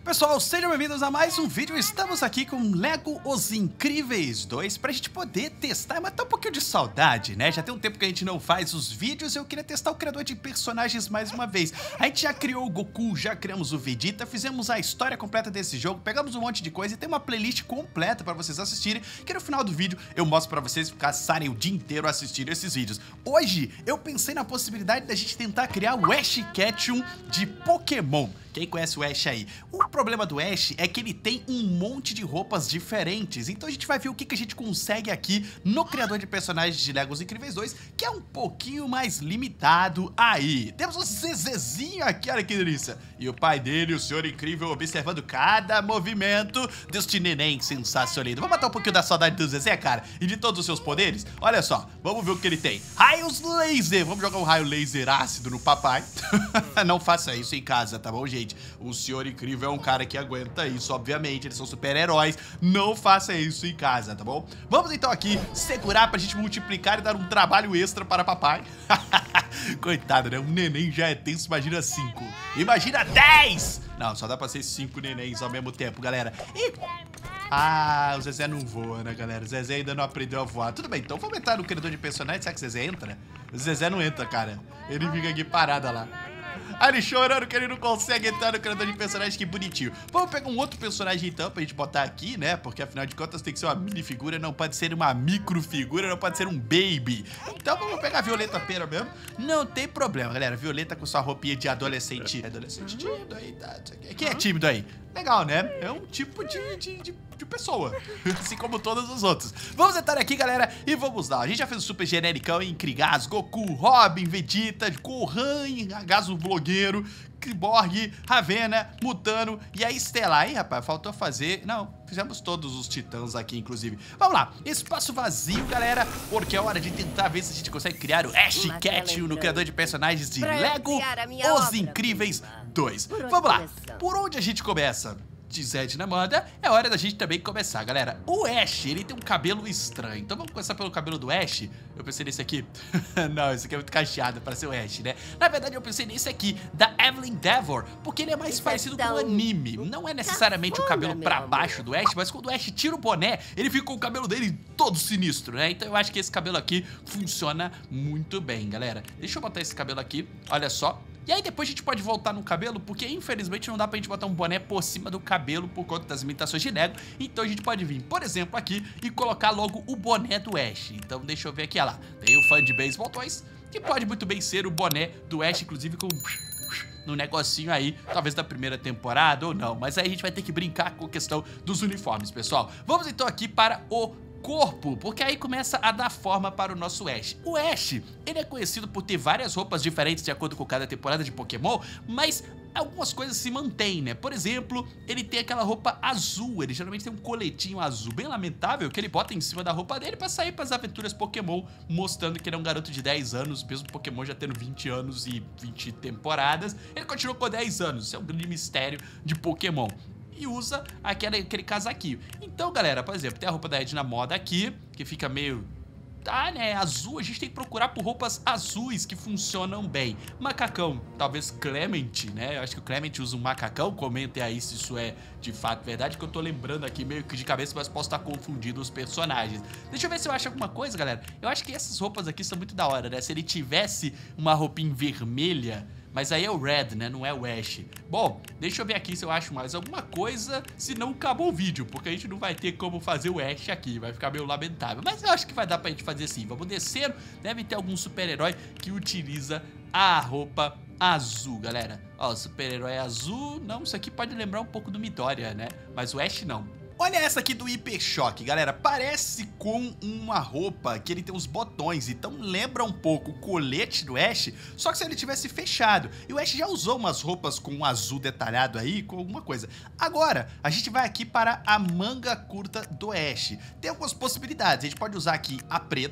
Pessoal, sejam bem-vindos a mais um vídeo. Estamos aqui com Lego Os Incríveis 2 pra gente poder testar, mas tá um pouquinho de saudade, né? Já tem um tempo que a gente não faz os vídeos e eu queria testar o criador de personagens mais uma vez. A gente já criou o Goku, já criamos o Vegeta, fizemos a história completa desse jogo, pegamos um monte de coisa e tem uma playlist completa pra vocês assistirem, que no final do vídeo eu mostro pra vocês passarem o dia inteiro assistindo esses vídeos. Hoje eu pensei na possibilidade da gente tentar criar o Ash Ketchum de Pokémon. Quem conhece o Ash aí? O problema do Ash é que ele tem um monte de roupas diferentes, então a gente vai ver o que a gente consegue aqui no criador de personagens de Lego Os Incríveis 2, que é um pouquinho mais limitado aí. Temos o Zezezinho aqui, olha que delícia. E o pai dele, o Senhor Incrível, observando cada movimento deste neném sensacional. Vamos matar um pouquinho da saudade do Zezé, cara? E de todos os seus poderes? Olha só, vamos ver o que ele tem. Raios laser! Vamos jogar um raio laser ácido no papai. Não faça isso em casa, tá bom, gente? O Senhor Incrível é um cara que aguenta isso, obviamente, eles são super-heróis. Não faça isso em casa, tá bom? Vamos então aqui segurar pra gente multiplicar e dar um trabalho extra para papai. Coitado, né? Um neném já é tenso, imagina 5. Imagina 10! Não, só dá pra ser 5 nenéns ao mesmo tempo, galera. E... ah, o Zezé não voa, né, galera? O Zezé ainda não aprendeu a voar. Tudo bem, então vamos entrar no criador de personagem. Será que o Zezé entra? O Zezé não entra, cara. Ele fica aqui parado lá. Ah, ele chorando que ele não consegue entrar no criador de personagem, que bonitinho. Vamos pegar um outro personagem então pra gente botar aqui, né? Porque afinal de contas tem que ser uma minifigura, não pode ser uma microfigura, não pode ser um baby. Então vamos pegar a Violeta Pera mesmo. Não tem problema, galera. Violeta com sua roupinha de adolescente. Adolescente tímido aí, tá? Quem é tímido aí? Legal, né? É um tipo de pessoa, assim como todos os outros. Vamos entrar aqui, galera, e vamos lá. A gente já fez o super genericão em Krigas, Goku, Robin, Vegeta, Gohan, Gaso Blogueiro, Kyborg, Ravena, Mutano e a Estela. Aí, rapaz, faltou fazer... não, fizemos todos os titãs aqui, inclusive. Vamos lá, espaço vazio, galera, porque é hora de tentar ver se a gente consegue criar o Ash Ketchum no criador de personagens de Lego Os Incríveis 2. Vamos lá, por onde a gente começa? De Zed na Manda, é hora da gente também começar, galera. O Ash, ele tem um cabelo estranho, então vamos começar pelo cabelo do Ash. Eu pensei nesse aqui. Não, esse aqui é muito cacheado para ser o Ash, né? Na verdade, eu pensei nesse aqui, da Evelyn Deavor, porque ele é mais parecido com o anime. Não é necessariamente o cabelo pra baixo do Ash, mas quando o Ash tira o boné, ele fica com o cabelo dele todo sinistro, né? Então eu acho que esse cabelo aqui funciona muito bem, galera. Deixa eu botar esse cabelo aqui, olha só. E aí depois a gente pode voltar no cabelo, porque infelizmente não dá pra gente botar um boné por cima do cabelo por conta das limitações de Lego. Então a gente pode vir, por exemplo, aqui e colocar logo o boné do Ash. Então deixa eu ver aqui, olha lá. Tem o Fã de Baseball Toys, que pode muito bem ser o boné do Ash, inclusive com... no negocinho aí, talvez da primeira temporada ou não. Mas aí a gente vai ter que brincar com a questão dos uniformes, pessoal. Vamos então aqui para o corpo, porque aí começa a dar forma para o nosso Ash. O Ash, ele é conhecido por ter várias roupas diferentes de acordo com cada temporada de Pokémon, mas algumas coisas se mantêm, né? Por exemplo, ele tem aquela roupa azul, ele geralmente tem um coletinho azul bem lamentável que ele bota em cima da roupa dele para sair para as aventuras Pokémon, mostrando que ele é um garoto de 10 anos, mesmo Pokémon já tendo 20 anos e 20 temporadas, ele continuou com 10 anos, isso é um grande mistério de Pokémon. E usa aquele casaquinho. Então, galera, por exemplo, tem a roupa da Edna Moda aqui, que fica meio... tá, né, azul. A gente tem que procurar por roupas azuis que funcionam bem. Macacão, talvez Clement, né? Eu acho que o Clement usa um macacão. Comentem aí se isso é de fato verdade, que eu tô lembrando aqui meio que de cabeça, mas posso estar confundindo os personagens. Deixa eu ver se eu acho alguma coisa, galera. Eu acho que essas roupas aqui são muito da hora, né? Se ele tivesse uma roupinha vermelha... mas aí é o Red, né? Não é o Ash. Bom, deixa eu ver aqui se eu acho mais alguma coisa. Senão acabou o vídeo, porque a gente não vai ter como fazer o Ash aqui. Vai ficar meio lamentável. Mas eu acho que vai dar pra gente fazer assim. Vamos descer. Deve ter algum super-herói que utiliza a roupa azul, galera. Ó, super-herói azul. Não, isso aqui pode lembrar um pouco do Midoriya, né? Mas o Ash não. Olha essa aqui do Hyper Choque, galera, parece com uma roupa que ele tem uns botões, então lembra um pouco o colete do Ash, só que se ele tivesse fechado. E o Ash já usou umas roupas com um azul detalhado aí, com alguma coisa. Agora, a gente vai aqui para a manga curta do Ash. Tem algumas possibilidades, a gente pode usar aqui a preta,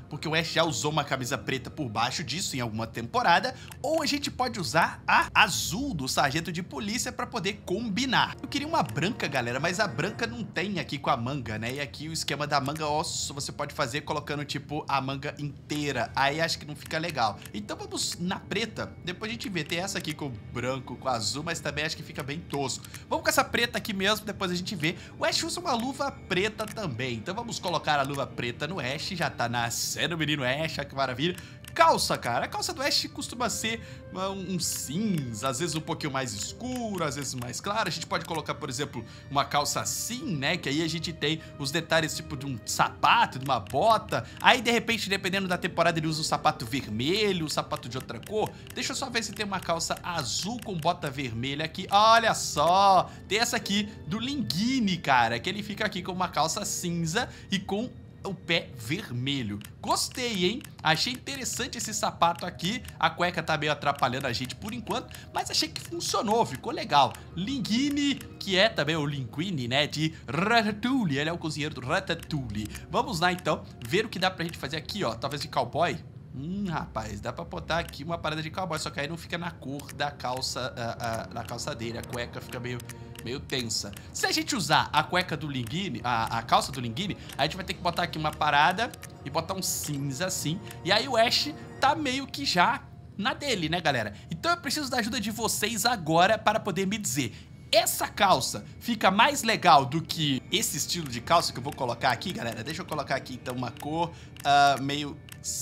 porque o Ash já usou uma camisa preta por baixo disso em alguma temporada, ou a gente pode usar a azul do sargento de polícia pra poder combinar. Eu queria uma branca, galera, mas a branca não tem aqui com a manga, né? E aqui o esquema da manga, você pode fazer colocando, tipo, a manga inteira. Aí acho que não fica legal. Então vamos na preta, depois a gente vê. Tem essa aqui com branco, com azul, mas também acho que fica bem tosco. Vamos com essa preta aqui mesmo, depois a gente vê. O Ash usa uma luva preta também, então vamos colocar a luva preta no Ash. Já tá nascendo o menino Ash, olha que maravilha. Calça, cara, a calça do Ash costuma ser um cinza, às vezes um pouquinho mais escuro, às vezes mais claro. A gente pode colocar, por exemplo, uma calça assim, né, que aí a gente tem os detalhes tipo de um sapato, de uma bota. Aí, de repente, dependendo da temporada, ele usa um sapato vermelho, um sapato de outra cor. Deixa eu só ver se tem uma calça azul com bota vermelha aqui. Olha só, tem essa aqui do Linguini, cara, que ele fica aqui com uma calça cinza e com o pé vermelho. Gostei, hein? Achei interessante esse sapato aqui. A cueca tá meio atrapalhando a gente por enquanto, mas achei que funcionou, ficou legal. Linguini, que é também o Linguini, né, de Ratatouille. Ele é o cozinheiro do Ratatouille. Vamos lá, então, ver o que dá pra gente fazer aqui, ó. Talvez de cowboy. Rapaz, dá pra botar aqui uma parada de cowboy, só que aí não fica na cor da calça, na calça dele. A cueca fica meio tensa. Se a gente usar a cueca do Linguini, a calça do Linguini, a gente vai ter que botar aqui uma parada e botar um cinza assim. E aí o Ash tá meio que já na dele, né, galera? Então eu preciso da ajuda de vocês agora para poder me dizer: essa calça fica mais legal do que esse estilo de calça que eu vou colocar aqui, galera? Deixa eu colocar aqui então uma cor meio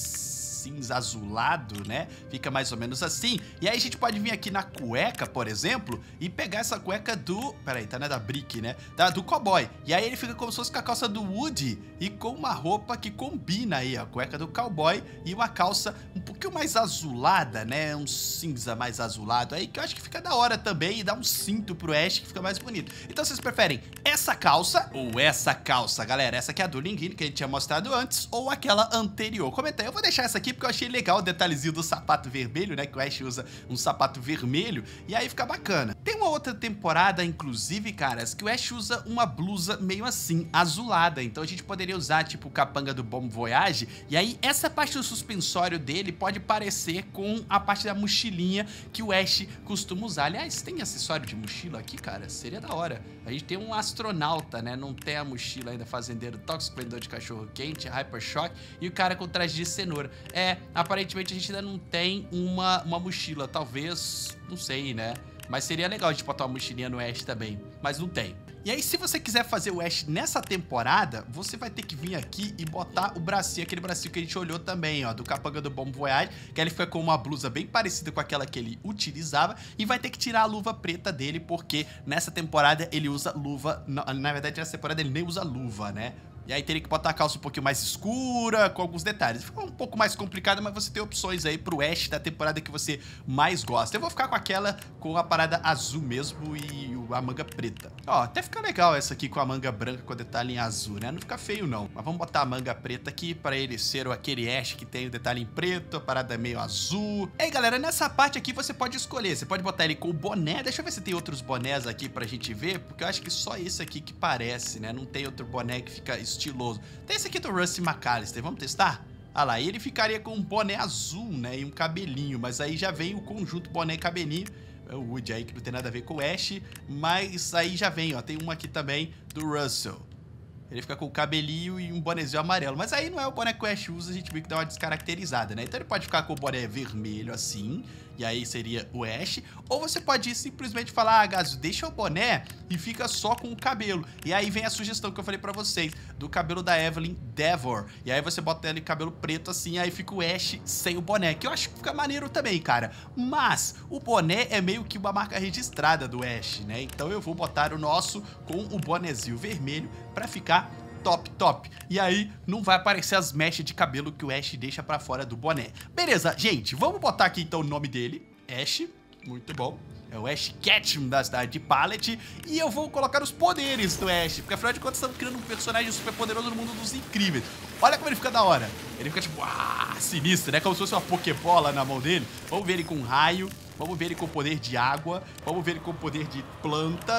cinza azulado, né? Fica mais ou menos assim. E aí a gente pode vir aqui na cueca, por exemplo, e pegar essa cueca do... Peraí, tá, né? Da Brick, né? Do cowboy. E aí ele fica como se fosse com a calça do Woody e com uma roupa que combina aí, a cueca do cowboy e uma calça um pouquinho mais azulada, né? Um cinza mais azulado aí, que eu acho que fica da hora também e dá um cinto pro Ash que fica mais bonito. Então vocês preferem essa calça ou essa calça, galera? Essa aqui é a do Linguini, que a gente tinha mostrado antes, ou aquela anterior? Comenta aí. Eu vou deixar essa aqui porque eu achei legal o detalhezinho do sapato vermelho, né? Que o Ash usa um sapato vermelho e aí fica bacana. Tem uma outra temporada, inclusive, caras, que o Ash usa uma blusa meio assim, azulada. Então a gente poderia usar, tipo, o capanga do Bon Voyage. E aí essa parte do suspensório dele pode parecer com a parte da mochilinha que o Ash costuma usar. Aliás, tem acessório de mochila aqui, cara? Seria da hora. A gente tem um astronauta, né? Não tem a mochila ainda, fazendeiro tóxico, vendedor de cachorro quente, Hyper Shock e o cara com traje de cenoura. Aparentemente a gente ainda não tem uma mochila, talvez, não sei, né? Mas seria legal a gente botar uma mochilinha no Ash também, mas não tem. E aí, se você quiser fazer o Ash nessa temporada, você vai ter que vir aqui e botar o bracinho, aquele bracinho que a gente olhou também, ó, do capanga do Bon Voyage, que ele fica com uma blusa bem parecida com aquela que ele utilizava, e vai ter que tirar a luva preta dele, porque nessa temporada ele usa luva, na verdade nessa temporada ele nem usa luva, né? E aí teria que botar a calça um pouquinho mais escura, com alguns detalhes. Ficou um pouco mais complicado, mas você tem opções aí pro Ash da temporada que você mais gosta. Eu vou ficar com aquela com a parada azul mesmo e a manga preta. Ó, até fica legal essa aqui com a manga branca com o detalhe em azul, né? Não fica feio não. Mas vamos botar a manga preta aqui para ele ser aquele Ash que tem o detalhe em preto, a parada meio azul. E aí, galera, nessa parte aqui você pode escolher. Você pode botar ele com o boné. Deixa eu ver se tem outros bonés aqui pra gente ver, porque eu acho que só esse aqui que parece, né? Não tem outro boné que fica estiloso. Tem esse aqui do Rusty McAllister, vamos testar? Ah lá, ele ficaria com um boné azul, né, e um cabelinho, mas aí já vem o conjunto boné e cabelinho. É o Woody aí que não tem nada a ver com o Ash, mas aí já vem, ó, tem um aqui também do Russell. Ele fica com o cabelinho e um bonezinho amarelo. Mas aí não é o boné que o Ash usa, a gente viu que dá uma descaracterizada, né? Então ele pode ficar com o boné vermelho assim, e aí seria o Ash. Ou você pode simplesmente falar: ah, Gazo, deixa o boné e fica só com o cabelo. E aí vem a sugestão que eu falei pra vocês, do cabelo da Evelyn Devor. E aí você bota ela em cabelo preto assim, aí fica o Ash sem o boné, que eu acho que fica maneiro também, cara. Mas o boné é meio que uma marca registrada do Ash, né? Então eu vou botar o nosso com o bonezinho vermelho pra ficar top. E aí não vai aparecer as mechas de cabelo que o Ash deixa pra fora do boné. Beleza, gente, vamos botar aqui então o nome dele, Ash, muito bom. É o Ash Ketchum da cidade de Pallet. E eu vou colocar os poderes do Ash, porque afinal de contas estamos criando um personagem super poderoso no mundo dos incríveis. Olha como ele fica da hora. Ele fica tipo, sinistro, né? Como se fosse uma Pokébola na mão dele. Vamos ver ele com raio. Vamos ver ele com poder de água. Vamos ver ele com poder de plantas.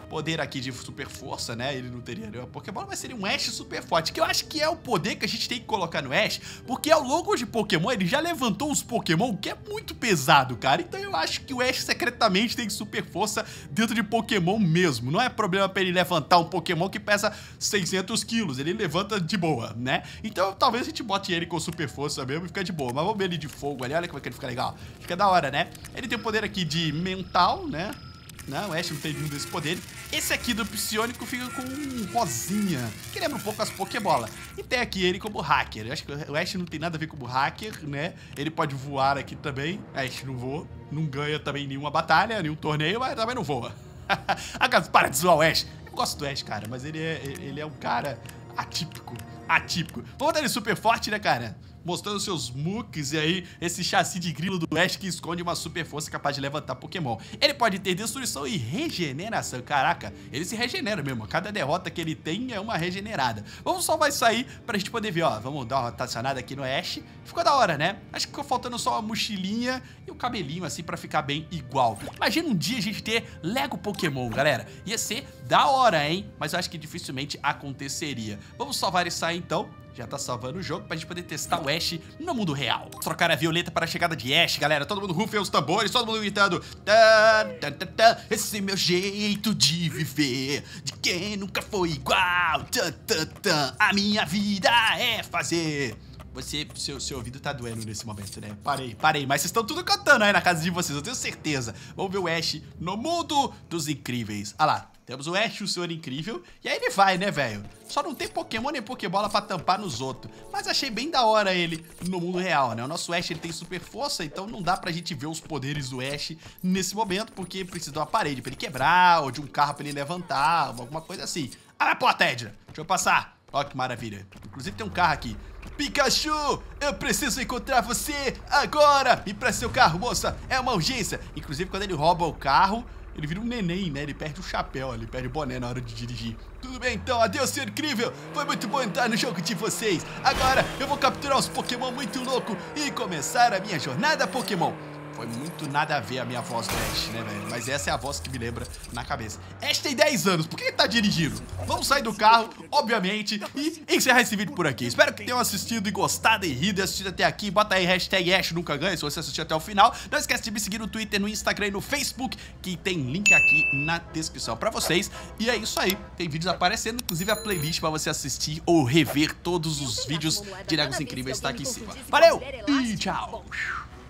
poder aqui de super força, né? Ele não teria nenhuma Pokébola, mas seria um Ash super forte, que eu acho que é o poder que a gente tem que colocar no Ash, porque ao longo de Pokémon ele já levantou os Pokémon, que é muito pesado, cara. Então eu acho que o Ash secretamente tem super força dentro de Pokémon mesmo. Não é problema pra ele levantar um Pokémon que pesa 600 quilos, ele levanta de boa, né? Então talvez a gente bote ele com super força mesmo e fica de boa. Mas vamos ver ele de fogo ali, olha como é que ele fica legal. Fica da hora, né? Ele tem o poder aqui de mental, né? Não, o Ash não tem nenhum desse poder. Esse aqui do Psionico fica com um rosinha, que lembra um pouco as Pokébola. E tem aqui ele como hacker. Eu acho que o Ash não tem nada a ver como hacker, né? Ele pode voar aqui também. Ash não voa, não ganha também nenhuma batalha, nenhum torneio, mas também não voa. Agora, para de zoar o Ash. Eu gosto do Ash, cara, mas ele é um cara atípico. Vamos botar ele super forte, né, cara? Mostrando seus mooks e aí esse chassi de grilo do Ash que esconde uma super força capaz de levantar Pokémon. Ele pode ter destruição e regeneração. Caraca, ele se regenera mesmo. Cada derrota que ele tem é uma regenerada. Vamos salvar isso aí pra gente poder ver, ó. Vamos dar uma rotacionada aqui no Ash. Ficou da hora, né? Acho que ficou faltando só uma mochilinha e o cabelinho assim pra ficar bem igual. Imagina um dia a gente ter Lego Pokémon, galera. Ia ser da hora, hein? Mas eu acho que dificilmente aconteceria. Vamos salvar isso aí então. Já tá salvando o jogo pra gente poder testar o Ash no mundo real. Vamos trocar a violeta para a chegada de Ash, galera. Todo mundo rufem os tambores, todo mundo gritando. Esse é meu jeito de viver, de quem nunca foi igual. A minha vida é fazer. Seu ouvido tá doendo nesse momento, né? Parei. Mas vocês estão tudo cantando aí na casa de vocês, eu tenho certeza. Vamos ver o Ash no mundo dos incríveis. Olha lá. Temos o Ash, o Senhor Incrível, e aí ele vai, né, velho? Só não tem Pokémon nem Pokébola pra tampar nos outros. Mas achei bem da hora ele no mundo real, né? O nosso Ash, ele tem super força, então não dá pra gente ver os poderes do Ash nesse momento, porque precisa de uma parede pra ele quebrar, ou de um carro pra ele levantar, alguma coisa assim. Ah, pô, Tedra, deixa eu passar. Ó que maravilha. Inclusive tem um carro aqui. Pikachu, eu preciso encontrar você agora. E pra seu carro, moça, é uma urgência. Inclusive quando ele rouba o carro, ele vira um neném, né? Ele perde o chapéu, ele perde o boné na hora de dirigir. Tudo bem, então. Adeus, Senhor Incrível. Foi muito bom entrar no jogo de vocês. Agora eu vou capturar os Pokémon muito louco e começar a minha jornada Pokémon. Foi muito nada a ver a minha voz do Ash, né, velho? Mas essa é a voz que me lembra na cabeça. Ash tem 10 anos, por que ele tá dirigindo? Vamos sair do carro, obviamente, e encerrar esse vídeo por aqui. Espero que tenham assistido e gostado e rido e assistido até aqui. Bota aí hashtag Ash nunca ganha se você assistiu até o final. Não esquece de me seguir no Twitter, no Instagram e no Facebook, que tem link aqui na descrição pra vocês. E é isso aí, tem vídeos aparecendo, inclusive a playlist pra você assistir ou rever todos os vídeos de Legos Incríveis tá aqui em cima. Valeu e tchau!